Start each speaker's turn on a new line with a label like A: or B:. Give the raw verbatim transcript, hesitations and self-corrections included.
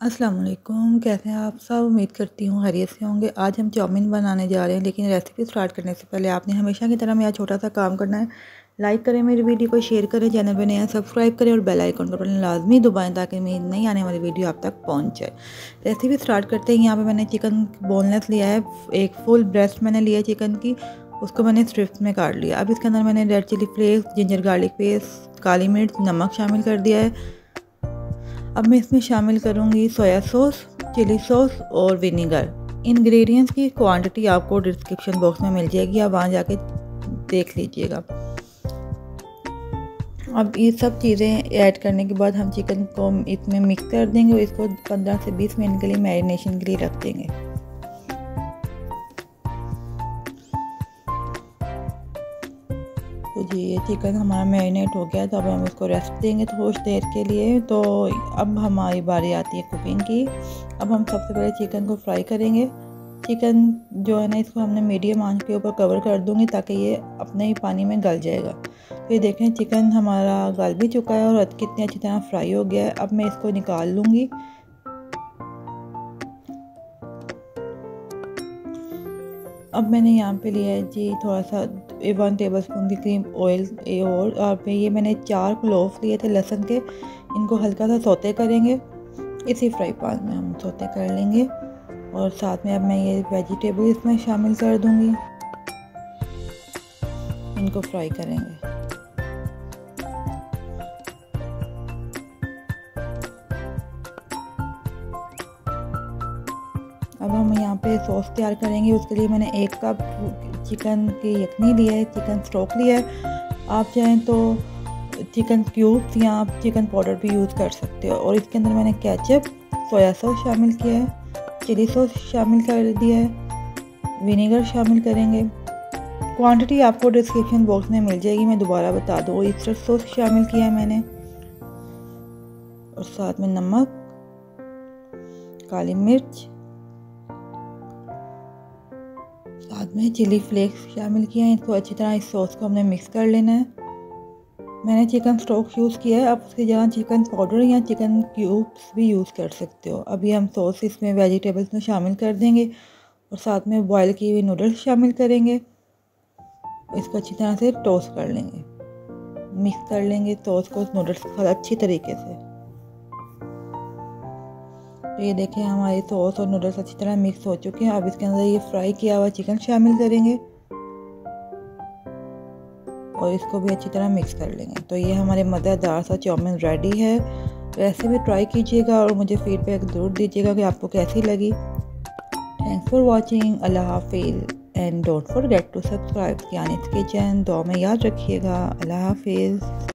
A: अस्सलाम वालेकुम, कैसे हैं आप सब। उम्मीद करती हूँ खैरियत से होंगे। आज हम चाउमीन बनाने जा रहे हैं, लेकिन रेसिपी स्टार्ट करने से पहले आपने हमेशा की तरह मेरा छोटा सा काम करना है। लाइक करें मेरी वीडियो को, शेयर करें, चैनल पर नया हैं सब्सक्राइब करें और बेल आइकन को बटन लाजमी दबाएं ताकि मेरी नई आने वाली वीडियो आप तक पहुँच जाए। रेसिपी स्टार्ट करते हैं। यहाँ पर मैंने चिकन बोनलेस लिया है, एक फुल ब्रेस्ट मैंने लिया है चिकन की, उसको मैंने स्ट्रिप्स में काट लिया। अब इसके अंदर मैंने red chilli flakes, ginger garlic paste, काली मिर्च, नमक शामिल कर दिया है। अब मैं इसमें शामिल करूँगी सोया सॉस, चिली सॉस और विनेगर। इंग्रेडिएंट्स की क्वांटिटी आपको डिस्क्रिप्शन बॉक्स में मिल जाएगी, आप वहाँ जाके देख लीजिएगा। अब ये सब चीज़ें ऐड करने के बाद हम चिकन को इसमें मिक्स कर देंगे और इसको पंद्रह से बीस मिनट के लिए मैरिनेशन के लिए रख देंगे। तो जी ये चिकन हमारा मैरिनेट हो गया, तो अब हम इसको रेस्ट देंगे तो कुछ देर के लिए। तो अब हमारी बारी आती है कुकिंग की। अब हम सबसे पहले चिकन को फ्राई करेंगे। चिकन जो है ना, इसको हमने मीडियम आंच के ऊपर कवर कर दूंगी ताकि ये अपने ही पानी में गल जाएगा। तो ये देखें चिकन हमारा गल भी चुका है और कितनी अच्छी तरह फ्राई हो गया है। अब मैं इसको निकाल लूँगी। अब मैंने यहाँ पे लिया है जी थोड़ा सा वन टेबल स्पून की क्रीम ऑयल और और पे ये मैंने चार क्लोव लिए थे लहसुन के, इनको हल्का सा सौते करेंगे। इसी फ्राई पैन में हम सौते कर लेंगे और साथ में अब मैं ये वेजिटेबल इसमें शामिल कर दूंगी, इनको फ्राई करेंगे। अब हम यहाँ पे सॉस तैयार करेंगे। उसके लिए मैंने एक कप चिकन की यखनी लिया है, चिकन स्टॉक लिया है। आप चाहें तो चिकन क्यूब्स या आप चिकन पाउडर भी यूज़ कर सकते हो। और इसके अंदर मैंने केचप, सोया सॉस शामिल किया है, चिली सॉस शामिल कर दिया है, विनेगर शामिल करेंगे। क्वांटिटी आपको डिस्क्रिप्शन बॉक्स में मिल जाएगी, मैं दोबारा बता दूँ। ऑयस्टर सॉस शामिल किया है मैंने और साथ में नमक, काली मिर्च, साथ में चिली फ्लेक्स शामिल किया है। इसको अच्छी तरह इस सॉस को हमने मिक्स कर लेना है। मैंने चिकन स्टॉक यूज़ किया है, आप उसकी जगह चिकन पाउडर या चिकन क्यूब्स भी यूज़ कर सकते हो। अभी हम सॉस इसमें वेजिटेबल्स में शामिल कर देंगे और साथ में बॉयल किए हुए नूडल्स शामिल करेंगे। इसको अच्छी तरह से टोस्ट कर लेंगे, मिक्स कर लेंगे सॉस को नूडल्स के साथ अच्छी तरीके से। तो ये देखें हमारे सॉस और नूडल्स अच्छी तरह मिक्स हो चुके हैं। अब इसके अंदर ये फ्राई किया हुआ चिकन शामिल करेंगे और इसको भी अच्छी तरह मिक्स कर लेंगे। तो ये हमारे मज़ेदार सा चाउमीन रेडी है। रेसिपी ट्राई कीजिएगा और मुझे फीडबैक ज़रूर दीजिएगा कि आपको कैसी लगी। Thanks for watching. अल्लाह हाफिज़ and don't forget to subscribe Kiyani's kitchen. दुआ में याद रखिएगा। अल्लाह हाफिज़।